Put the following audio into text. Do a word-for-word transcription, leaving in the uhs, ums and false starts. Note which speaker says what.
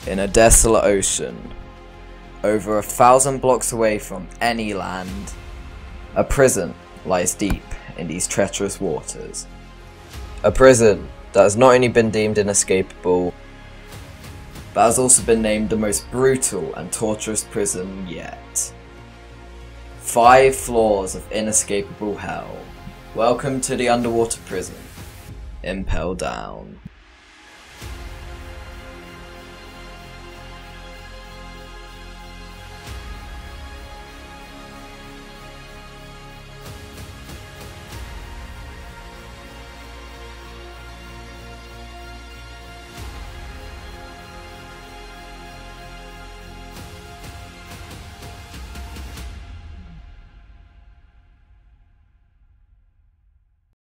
Speaker 1: In a desolate ocean, over a thousand blocks away from any land, a prison lies deep in these treacherous waters. A prison that has not only been deemed inescapable, but has also been named the most brutal and torturous prison yet. Five floors of inescapable hell. Welcome to the underwater prison, Impel Down.